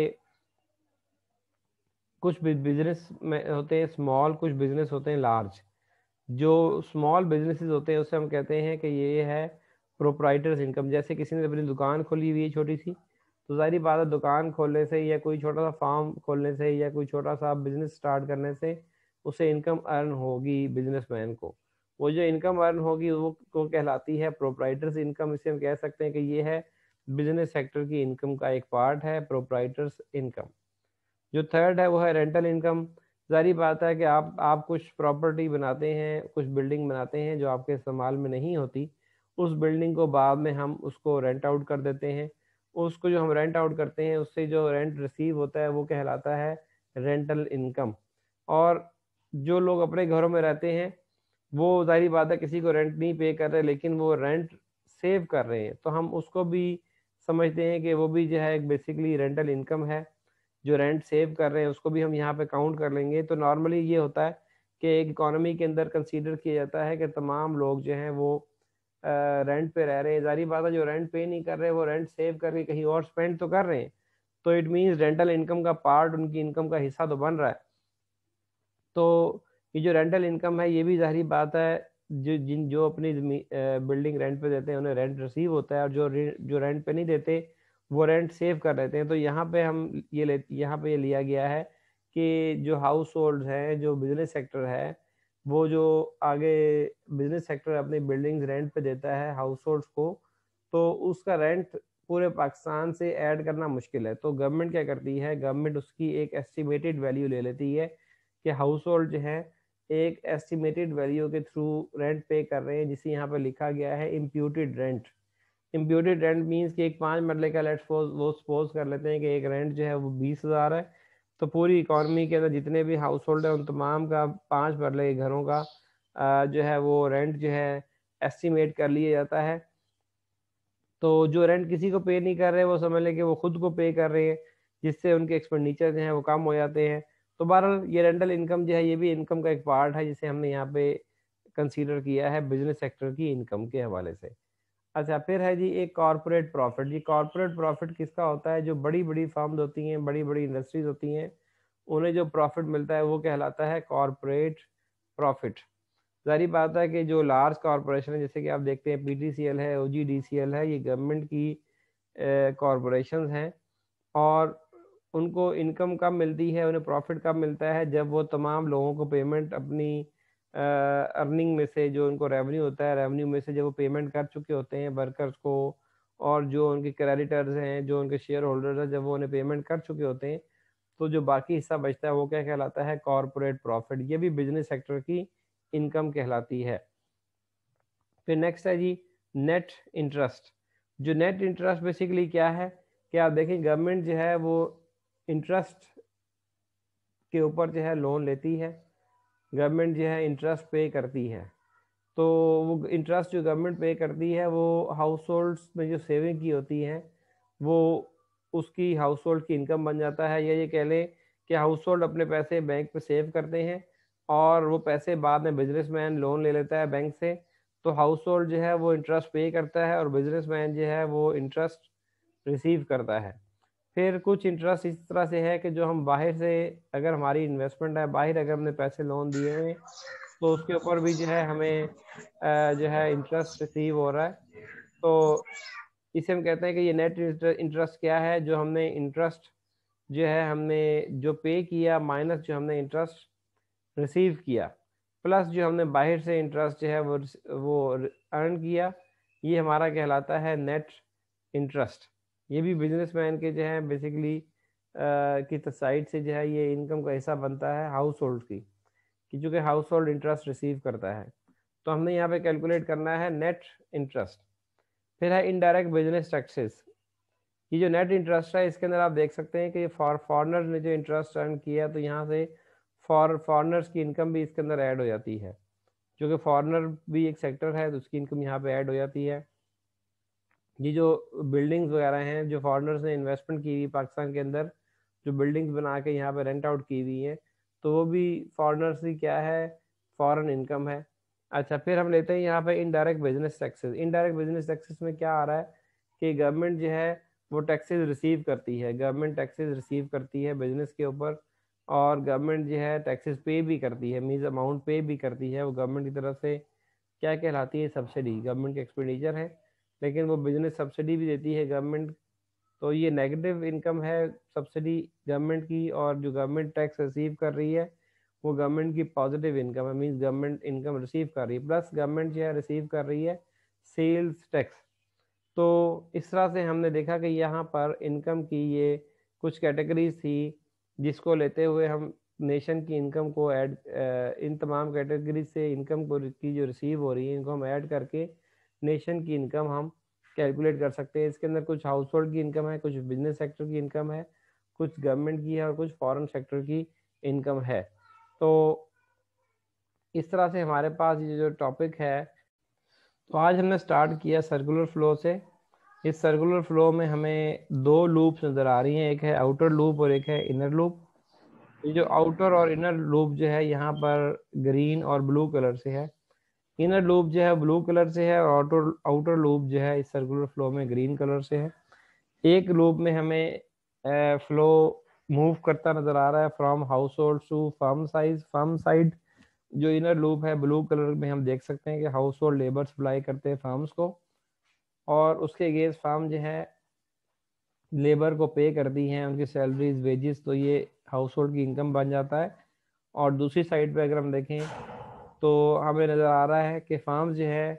[SPEAKER 1] कुछ बिजनेस में होते हैं स्मॉल, कुछ बिजनेस होते हैं लार्ज। जो स्मॉल बिजनेसेस होते हैं उससे हम कहते हैं कि ये है प्रोपराइटर्स इनकम। जैसे किसी ने अपनी दुकान खोली हुई है छोटी सी, तो जाहिर बात है दुकान खोलने से या कोई छोटा सा फार्म खोलने से या कोई छोटा सा बिजनेस स्टार्ट करने से उसे इनकम अर्न होगी बिजनेसमैन को। वो जो इनकम अर्न होगी वो को कहलाती है प्रोपराइटर्स इनकम। इसे हम कह सकते हैं कि ये है बिजनेस सेक्टर की इनकम का एक पार्ट है प्रोपराइटर्स इनकम। जो थर्ड है वो है रेंटल इनकम। जारी बात है कि आप कुछ प्रॉपर्टी बनाते हैं, कुछ बिल्डिंग बनाते हैं जो आपके इस्तेमाल में नहीं होती। उस बिल्डिंग को बाद में हम उसको रेंट आउट कर देते हैं। उसको जो हम रेंट आउट करते हैं उससे जो रेंट रिसीव होता है वो कहलाता है रेंटल इनकम। और जो लोग अपने घरों में रहते हैं वो जाहिर बात है किसी को रेंट नहीं पे कर रहे, लेकिन वो रेंट सेव कर रहे हैं, तो हम उसको भी समझते हैं कि वो भी जो है बेसिकली रेंटल इनकम है। जो रेंट सेव कर रहे हैं उसको भी हम यहाँ पे काउंट कर लेंगे। तो नॉर्मली ये होता है कि एक इकोनॉमी के अंदर कंसीडर किया जाता है कि तमाम लोग जो हैं वो रेंट पे रह रहे हैं। जारी बात है जो रेंट पे नहीं कर रहे वो रेंट सेव करके कहीं और स्पेंड तो कर रहे हैं, तो इट मीन्स रेंटल इनकम का पार्ट, उनकी इनकम का हिस्सा तो बन रहा है। तो ये जो रेंटल इनकम है ये भी जाहिर बात है जो अपनी बिल्डिंग रेंट पे देते हैं उन्हें रेंट रिसीव होता है, और जो रेंट पे नहीं देते वो रेंट सेव कर लेते हैं। तो यहाँ पे हम यहाँ पे ये लिया गया है कि जो हाउस होल्ड है, जो बिजनेस सेक्टर है, वो जो आगे बिजनेस सेक्टर अपनी बिल्डिंग्स रेंट पे देता है हाउस होल्ड्स को, तो उसका रेंट पूरे पाकिस्तान से ऐड करना मुश्किल है। तो गवर्नमेंट क्या करती है, गवर्नमेंट उसकी एक एस्टिमेटेड वैल्यू ले लेती है कि हाउस होल्ड जो है एक एस्टिमेटेड वैल्यू के थ्रू रेंट पे कर रहे हैं, जिसे यहाँ पे लिखा गया है imputed rent. Imputed rent means कि एक 5 मरले का वो सपोज कर लेते हैं कि एक रेंट जो है वो 20,000 है। तो पूरी इकॉनमी के अंदर जितने भी हाउस होल्ड है उन तमाम का 5 मरले के घरों का जो है वो रेंट जो है एस्टिमेट कर लिया जाता है। तो जो रेंट किसी को पे नहीं कर रहे वो समझ लें कि वो खुद को पे कर रहे हैं, जिससे उनके एक्सपेंडिचर जो हैं वो कम हो जाते हैं। तो बहरहाल ये रेंटल इनकम जो है ये भी इनकम का एक पार्ट है जिसे हमने यहाँ पे कंसीडर किया है बिजनेस सेक्टर की इनकम के हवाले से। अच्छा, फिर है जी एक कॉरपोरेट प्रॉफिट। जी कॉरपोरेट प्रॉफिट किसका होता है, जो बड़ी बड़ी फर्म्स होती हैं, बड़ी बड़ी इंडस्ट्रीज होती हैं, उन्हें जो प्रॉफिट मिलता है वो कहलाता है कॉरपोरेट प्रॉफिट। जारी बात है कि जो लार्ज कॉरपोरेशन है, जैसे कि आप देखते हैं पीटीसीएल है, ओजीडीसीएल है, ये गवर्नमेंट की कॉरपोरेशन हैं। और उनको इनकम कब मिलती है, उन्हें प्रॉफिट कब मिलता है, जब वो तमाम लोगों को पेमेंट अपनी अर्निंग में से, जो उनको रेवेन्यू होता है रेवेन्यू में से जब वो पेमेंट कर चुके होते हैं वर्कर्स को, और जो उनके क्रेडिटर्स हैं, जो उनके शेयर होल्डर्स हैं, जब वो उन्हें पेमेंट कर चुके होते हैं, तो जो बाकी हिस्सा बचता है वो क्या कहलाता है, कॉरपोरेट प्रॉफिट। ये भी बिजनेस सेक्टर की इनकम कहलाती है। फिर नेक्स्ट है जी नेट इंटरेस्ट। जो नेट इंटरेस्ट बेसिकली क्या है कि आप देखें गवर्नमेंट जो है वो इंटरेस्ट के ऊपर जो है लोन लेती है, गवर्नमेंट जो है इंटरेस्ट पे करती है। तो वो इंटरेस्ट जो गवर्नमेंट पे करती है वो हाउस होल्ड्स में जो सेविंग की होती है वो उसकी हाउस होल्ड की इनकम बन जाता है, या ये कह लें कि हाउस होल्ड अपने पैसे बैंक पे सेव करते हैं और वो पैसे बाद में बिजनेसमैन लोन ले लेता है बैंक से। तो हाउस होल्ड जो है वो इंटरेस्ट पे करता है और बिजनेसमैन जो है वो इंटरेस्ट रिसीव करता है। फिर कुछ इंटरेस्ट इस तरह से है कि जो हम बाहर से, अगर हमारी इन्वेस्टमेंट है बाहर, अगर हमने पैसे लोन दिए हुए तो उसके ऊपर भी जो है हमें जो है इंटरेस्ट रिसीव हो रहा है। तो इसे हम कहते हैं कि ये नेट इंटरेस्ट क्या है, जो हमने इंटरेस्ट जो है हमने जो पे किया माइनस जो हमने इंटरेस्ट रिसीव किया, प्लस जो हमने बाहर से इंटरेस्ट जो है वो अर्न किया, ये हमारा कहलाता है नेट इंटरेस्ट। ये भी बिजनेसमैन के जो है बेसिकली की साइड से जो है ये इनकम का हिस्सा बनता है हाउस होल्ड की, कि चूँकि हाउस होल्ड इंटरेस्ट रिसीव करता है। तो हमने यहाँ पे कैलकुलेट करना है नेट इंटरेस्ट। फिर है इनडायरेक्ट बिजनेस टैक्सेस। ये जो नेट इंटरेस्ट है इसके अंदर आप देख सकते हैं कि फॉरनर ने जो इंटरेस्ट अर्न किया तो यहाँ से फॉरनर्स की इनकम भी इसके अंदर ऐड हो जाती है, क्योंकि फॉरनर भी एक सेक्टर है तो उसकी इनकम यहाँ पे ऐड हो जाती है। ये जो बिल्डिंग्स वगैरह हैं जो फॉरनर्स ने इन्वेस्टमेंट की हुई पाकिस्तान के अंदर, जो बिल्डिंग्स बना के यहाँ पे रेंट आउट की हुई हैं, तो वो भी फॉरनर्स की क्या है, फॉरेन इनकम है। अच्छा, फिर हम लेते हैं यहाँ पे indirect business taxes. Indirect business taxes में क्या आ रहा है कि गवर्नमेंट जो है वो टैक्सेस रिसीव करती है, गवर्नमेंट टैक्सेस रिसीव करती है बिजनेस के ऊपर, और गवर्नमेंट जो है टैक्सेस पे भी करती है, मीन्स अमाउंट पे भी करती है वो गवर्नमेंट की तरफ से। क्या कहलाती है, सब्सिडी, गवर्नमेंट की एक्सपेंडिचर है, लेकिन वो बिजनेस सब्सिडी भी देती है गवर्नमेंट। तो ये नेगेटिव इनकम है सब्सिडी गवर्नमेंट की, और जो गवर्नमेंट टैक्स रिसीव कर रही है वो गवर्नमेंट की पॉजिटिव इनकम है, मीन्स गवर्नमेंट इनकम रिसीव कर रही है, प्लस गवर्नमेंट जो है रिसीव कर रही है सेल्स टैक्स। तो इस तरह से हमने देखा कि यहाँ पर इनकम की ये कुछ कैटेगरीज थी, जिसको लेते हुए हम नेशन की इनकम को ऐड, इन तमाम कैटेगरीज से इनकम को की जो रिसीव हो रही है इनको हम ऐड करके नेशन की इनकम हम कैलकुलेट कर सकते हैं। इसके अंदर कुछ हाउस होल्ड की इनकम है, कुछ बिजनेस सेक्टर की इनकम है, कुछ गवर्नमेंट की है और कुछ फॉरेन सेक्टर की इनकम है। तो इस तरह से हमारे पास ये जो टॉपिक है, तो आज हमने स्टार्ट किया सर्कुलर फ्लो से। इस सर्कुलर फ्लो में हमें दो लूप्स नज़र आ रही हैं, एक है आउटर लूप और एक है इनर लूप। ये जो आउटर और इनर लूप जो है यहाँ पर ग्रीन और ब्लू कलर से है, इनर लूप जो है ब्लू कलर से है, और आउटर आउटर लूप जो है इस सर्कुलर फ्लो में ग्रीन कलर से है। एक लूप में हमें फ्लो मूव करता नजर आ रहा है from household to firm size, firm side. जो इनर लूप है ब्लू कलर में हम देख सकते हैं कि हाउस होल्ड लेबर सप्लाई करते हैं फार्म्स को, और उसके अगेंस्ट फार्म जो है लेबर को पे करती हैं उनकी सैलरीज वेजेस, तो ये हाउस होल्ड की इनकम बन जाता है। और दूसरी साइड पे अगर हम देखें तो हमें नज़र आ रहा है कि फार्म जो है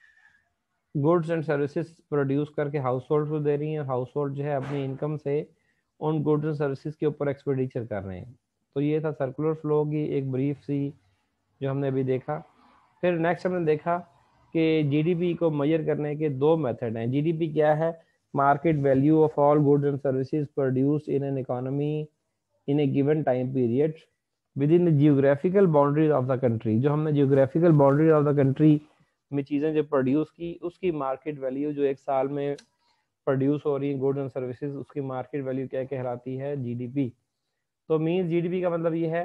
[SPEAKER 1] गुड्स एंड सर्विसेज प्रोड्यूस करके हाउस होल्ड को दे रही हैं, और हाउस होल्ड जो है अपनी इनकम से उन गुड्स एंड सर्विसेज के ऊपर एक्सपेंडिचर कर रहे हैं। तो ये था सर्कुलर फ्लो की एक ब्रीफ सी जो हमने अभी देखा। फिर नेक्स्ट हमने देखा कि जीडीपी को मेजर करने के दो मेथड हैं। जीडीपी क्या है, market value of all goods and services produced in an economy in a given time period within the geographical boundaries of the country. जो हमने geographical boundaries of the country में चीज़ें जो produce की उसकी market value जो एक साल में प्रोड्यूस हो रही है गुड्स एंड सर्विसेज, उसकी मार्केट वैल्यू क्या कहलाती है, जीडीपी। तो मीन्स जीडीपी का मतलब ये है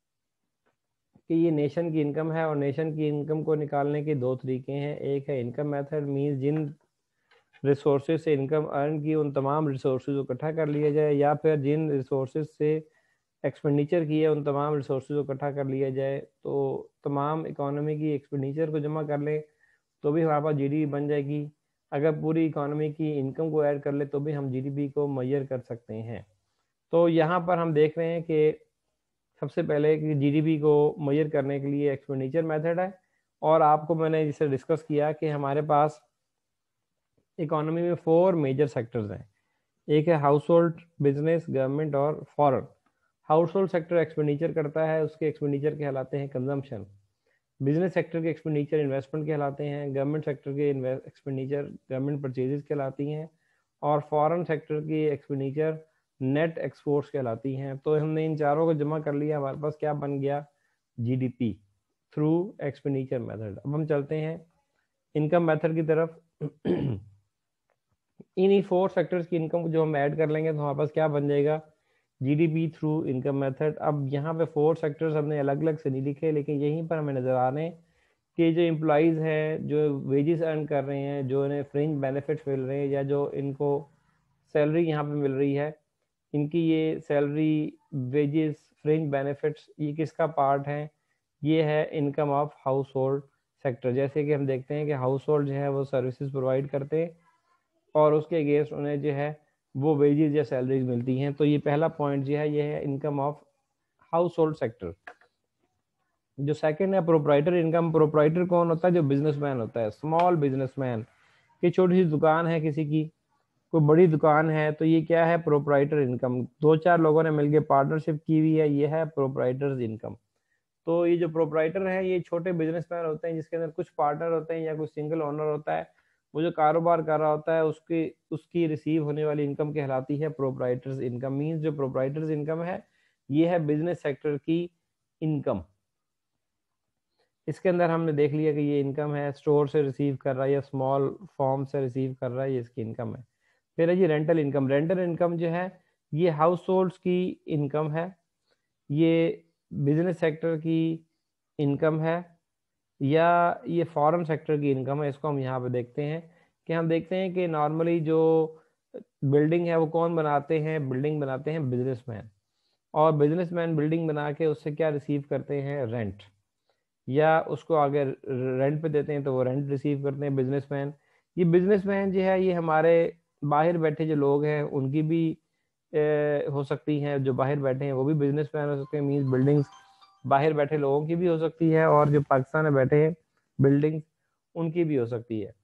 [SPEAKER 1] कि ये नेशन की इनकम है, और नेशन की इनकम को निकालने के दो तरीके हैं। एक है इनकम मेथड, मीन्स जिन रिसोर्सेज से इनकम अर्न की उन तमाम रिसोर्सेज को इकट्ठा कर लिया जाए, या फिर जिन रिसोर्सेज से एक्सपेंडिचर किया उन तमाम रिसोर्सेज को इकट्ठा कर लिया जाए। तो तमाम इकोनॉमी की एक्सपेंडिचर को जमा कर ले तो भी हमारे पास जीडीपी बन जाएगी। अगर पूरी इकोनॉमी की इनकम को ऐड कर ले तो भी हम जीडीपी को मेजर कर सकते हैं। तो यहाँ पर हम देख रहे हैं कि सबसे पहले कि जीडीपी को मेजर करने के लिए एक्सपेंडिचर मेथड है, और आपको मैंने जिसे डिस्कस किया कि हमारे पास इकोनॉमी में 4 मेजर सेक्टर्स हैं। एक है हाउस होल्ड, बिजनेस, गवर्नमेंट और foreign. Household sector expenditure करता है, उसके एक्सपेंडिचर कहलाते हैं कंजम्पशन। बिजनेस सेक्टर के एक्सपेंडिचर इन्वेस्टमेंट कहलाते हैं, गवर्नमेंट सेक्टर के एक्सपेंडिचर गवर्नमेंट परचेजेस कहलाती हैं, और फॉरेन सेक्टर की एक्सपेंडिचर नेट एक्सपोर्ट्स कहलाती हैं। तो हमने इन चारों को जमा कर लिया, हमारे पास क्या बन गया, जीडीपी थ्रू एक्सपेंडिचर मेथड। अब हम चलते हैं इनकम मेथड की तरफ। इन्हीं 4 सेक्टर्स की इनकम जो हम ऐड कर लेंगे तो हमारे पास क्या बन जाएगा, जीडीपी थ्रू इनकम मेथड। अब यहाँ पे 4 सेक्टर्स हमने अलग अलग से नहीं लिखे, लेकिन यहीं पर हमें नजर आ रहे हैं कि जो एम्प्लॉयज़ हैं, जो वेजेस अर्न कर रहे हैं, जो इन्हें फ्रिंज बेनिफिट्स मिल रहे हैं, या जो इनको सैलरी यहाँ पे मिल रही है, इनकी ये सैलरी, वेजेस, फ्रिंज बेनिफिट्स, ये किसका पार्ट है, ये है income of household sector. जैसे कि हम देखते हैं कि हाउस होल्ड जो है वो सर्विसेज प्रोवाइड करते हैं और उसके अगेंस्ट उन्हें जो है वो वेजेस या सैलरीज मिलती हैं। तो ये पहला पॉइंट जो है ये है income of household sector. जो सेकंड है प्रोप्राइटर इनकम। प्रोप्राइटर कौन होता है, जो बिजनेसमैन होता है, स्मॉल बिजनेसमैन की छोटी सी दुकान है, किसी की कोई बड़ी दुकान है, तो ये क्या है, प्रोप्राइटर इनकम। 2-4 लोगों ने मिलकर पार्टनरशिप की हुई है, ये है प्रोप्राइटर्स इनकम। तो ये जो प्रोप्राइटर है ये छोटे बिजनेसमैन होते हैं, जिसके अंदर कुछ पार्टनर होते हैं या कुछ सिंगल ओनर होता है। वो जो कारोबार कर रहा होता है उसकी उसकी रिसीव होने वाली इनकम कहलाती है प्रोप्राइटर्स इनकम। मींस जो प्रोप्राइटर्स इनकम है ये है बिजनेस सेक्टर की इनकम। इसके अंदर हमने देख लिया कि ये इनकम है, स्टोर से रिसीव कर रहा है या स्मॉल फॉर्म से रिसीव कर रहा है, ये इसकी इनकम है। फिर है जी रेंटल इनकम। रेंटल इनकम जो है ये हाउस होल्ड्स की इनकम है, ये बिजनेस सेक्टर की इनकम है, या ये फॉरेन सेक्टर की इनकम है। इसको हम यहाँ पे देखते हैं कि हम देखते हैं कि नॉर्मली जो बिल्डिंग है वो कौन बनाते हैं, बिल्डिंग बनाते हैं बिजनेसमैन। और बिजनेसमैन बिल्डिंग बना के उससे क्या रिसीव करते हैं, रेंट, या उसको आगे रेंट पे देते हैं तो वो रेंट रिसीव करते हैं बिजनेसमैन। ये बिजनेसमैन जो है ये हमारे बाहर बैठे जो लोग हैं उनकी भी हो सकती हैं, जो बाहर बैठे हैं वो भी बिजनेसमैन हो सकते हैं। मींस बिल्डिंग्स बाहर बैठे लोगों की भी हो सकती है, और जो पाकिस्तान में बैठे हैं बिल्डिंग्स उनकी भी हो सकती है।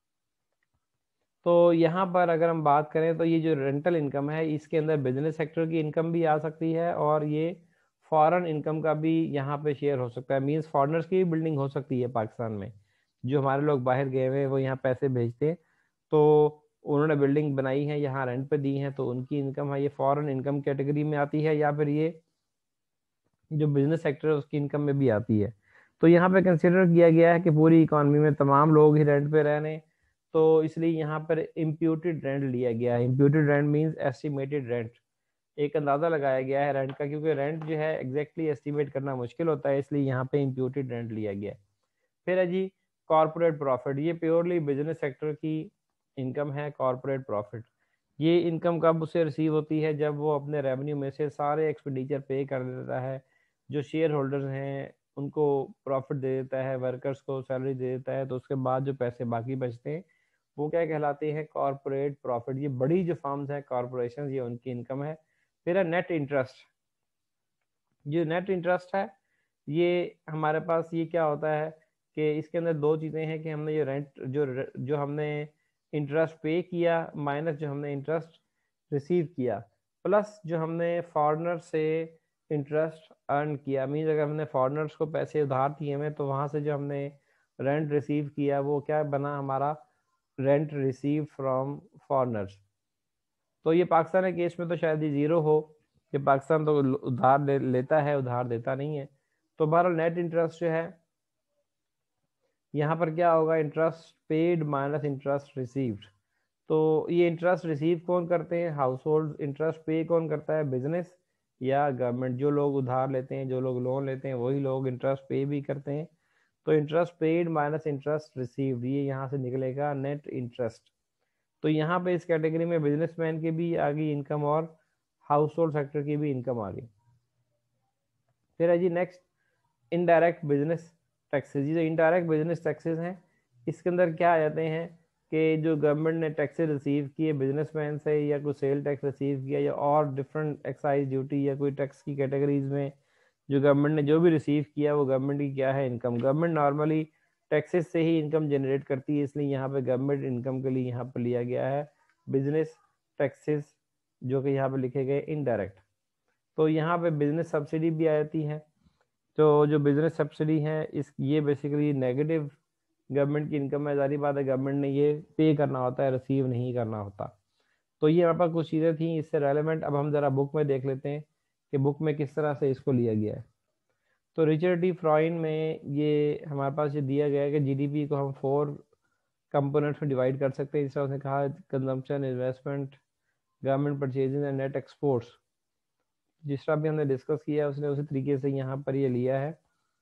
[SPEAKER 1] तो यहाँ पर अगर हम बात करें तो ये जो रेंटल इनकम है इसके अंदर बिजनेस सेक्टर की इनकम भी आ सकती है, और ये फॉरेन इनकम का भी यहाँ पे शेयर हो सकता है। मींस फॉरेनर्स की भी बिल्डिंग हो सकती है पाकिस्तान में, जो हमारे लोग बाहर गए हुए हैं वो यहाँ पैसे भेजते हैं, तो उन्होंने बिल्डिंग बनाई है, यहाँ रेंट पे दी है, तो उनकी इनकम है, ये फॉरेन इनकम कैटेगरी में आती है, या फिर ये जो बिजनेस सेक्टर है उसकी इनकम में भी आती है। तो यहाँ पे कंसिडर किया गया है कि पूरी इकॉनमी में तमाम लोग ही रेंट पे रह रहे हैं, तो इसलिए यहाँ पर इम्प्यूटेड रेंट लिया गया है। Imputed rent means estimated rent, एक अंदाजा लगाया गया है रेंट का, क्योंकि रेंट जो है एग्जैक्टली एस्टिमेट करना मुश्किल होता है, इसलिए यहाँ पे इम्प्यूटेड रेंट लिया गया है। फिर है जी कॉर्पोरेट प्रॉफिट। ये प्योरली बिजनेस सेक्टर की इनकम है, कॉर्पोरेट प्रॉफिट। ये इनकम कब उसे रिसीव होती है, जब वो अपने रेवेन्यू में से सारे एक्सपेंडिचर पे कर देता है, जो शेयर होल्डर्स हैं उनको प्रॉफिट दे देता है, वर्कर्स को सैलरी दे देता है, तो उसके बाद जो पैसे बाकी बचते हैं वो क्या कहलाते हैं, कॉर्पोरेट प्रॉफिट। ये बड़ी जो फर्म्स हैं कॉर्पोरेशन, ये उनकी इनकम है। फिर है नेट इंटरेस्ट। जो नेट इंटरेस्ट है ये हमारे पास ये क्या होता है कि इसके अंदर दो चीज़ें हैं कि हमने जो रेंट जो हमने इंटरेस्ट पे किया माइनस जो हमने इंटरेस्ट रिसीव किया, प्लस जो हमने फॉरेनर से इंटरेस्ट अर्न किया। मीन्स अगर हमने फॉरेनर्स को पैसे उधार दिए हमें, तो वहाँ से जो हमने रेंट रिसीव किया वो क्या बना हमारा, रेंट रिसीव फ्रॉम फॉरेनर्स। तो ये पाकिस्तान के केस में तो शायद ये जीरो हो, कि पाकिस्तान तो उधार लेता है, उधार देता नहीं है। तो बहरहाल नेट इंटरेस्ट जो है यहाँ पर क्या होगा, interest paid minus interest received. तो ये इंटरेस्ट रिसीव कौन करते हैं, हाउस होल्ड। इंटरेस्ट पे कौन करता है, बिजनेस या गवर्नमेंट। जो लोग उधार लेते हैं, जो लोग लोन लेते हैं, वही लोग इंटरेस्ट पे भी करते हैं। तो interest paid minus interest received, ये यहाँ से निकलेगा नेट इंटरेस्ट। तो यहाँ पे इस कैटेगरी में बिजनेसमैन की भी आ गई इनकम और हाउस होल्ड सेक्टर की भी इनकम आ गई। फिर है जी नेक्स्ट इनडायरेक्ट बिजनेस टैक्सेस। ये जो इनडायरेक्ट बिजनेस टैक्सेस हैं इसके अंदर क्या आ जाते हैं कि जो गवर्नमेंट ने टैक्सेस रिसीव किए बिजनेसमैन से, या कोई सेल टैक्स रिसीव किया, या और डिफरेंट एक्साइज ड्यूटी या कोई टैक्स की कैटेगरीज में जो गवर्नमेंट ने जो भी रिसीव किया वो गवर्नमेंट की क्या है, इनकम। गवर्नमेंट नॉर्मली टैक्सेस से ही इनकम जनरेट करती है, इसलिए यहाँ पे गवर्नमेंट इनकम के लिए यहाँ पर लिया गया है बिजनेस टैक्सेस, जो कि यहाँ पे लिखे गए इनडायरेक्ट। तो यहाँ पे बिजनेस सब्सिडी भी आ जाती है। तो जो बिजनेस सब्सिडी है इस ये बेसिकली नेगेटिव गवर्नमेंट की इनकम है, जारी बात है गवर्नमेंट ने ये पे करना होता है, रिसीव नहीं करना होता। तो ये हमारे पास कुछ चीज़ें थी इससे रेलेवेंट। अब हम ज़रा बुक में देख लेते हैं कि बुक में किस तरह से इसको लिया गया है। तो रिचर्ड डी फ्रॉइन में ये हमारे पास ये दिया गया है कि जीडीपी को हम 4 कंपोनेंट्स में डिवाइड कर सकते हैं। जिस तरह उसने कहा consumption, investment, government purchasing and net exports. जिस तरह भी हमने डिस्कस किया है उसने उसी तरीके से यहाँ पर ये लिया है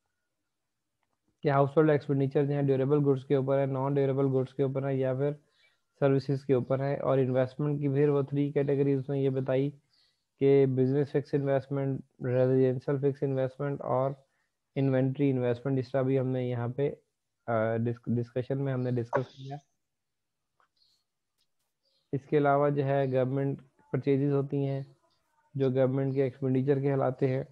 [SPEAKER 1] कि हाउस होल्ड एक्सपेंडिचर जो है ड्यूरेबल गुड्स के ऊपर है, नॉन ड्यूरेबल गुड्स के ऊपर है, या फिर सर्विसेज के ऊपर है। और इन्वेस्टमेंट की फिर वो 3 कैटेगरी उसने ये बताई कि business fix investment, residential fix investment और इन्वेंट्री इन्वेस्टमेंट। इस तरह भी हमने यहाँ पे डिस्कशन में हमने डिस्कस किया। इसके अलावा जो है गवर्नमेंट परचेजेस होती हैं जो गवर्नमेंट के एक्सपेंडिचर कहलाते हैं।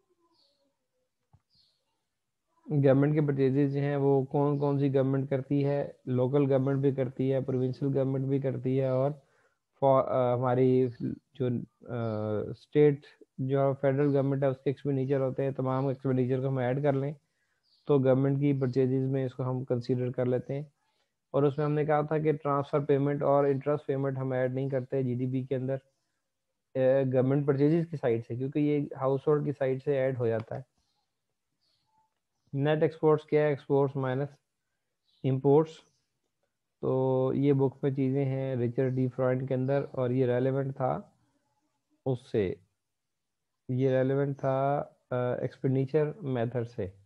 [SPEAKER 1] गवर्नमेंट के परचेजेज जो हैं वो कौन कौन सी गवर्नमेंट करती है, लोकल गवर्नमेंट भी करती है, प्रोविंशियल गवर्नमेंट भी करती है, और हमारी जो स्टेट जो फेडरल गवर्नमेंट है उसके एक्सपेंडिचर होते हैं। तमाम एक्सपेंडिचर को हम ऐड कर लें तो गवर्नमेंट की परचेजेज में इसको हम कंसीडर कर लेते हैं। और उसमें हमने कहा था कि ट्रांसफ़र पेमेंट और इंटरेस्ट पेमेंट हम ऐड नहीं करते जीडीपी के अंदर गवर्नमेंट परचेजेज की साइड से, क्योंकि ये हाउस होल्ड की साइड से ऐड हो जाता है। नेट एक्सपोर्ट्स क्या है? Exports minus imports. तो ये बुक में चीज़ें हैं रिचर्ड डी फ्रॉइड के अंदर, और ये रेलेवेंट था उससे, ये रेलेवेंट था एक्सपेंडिचर मेथड से।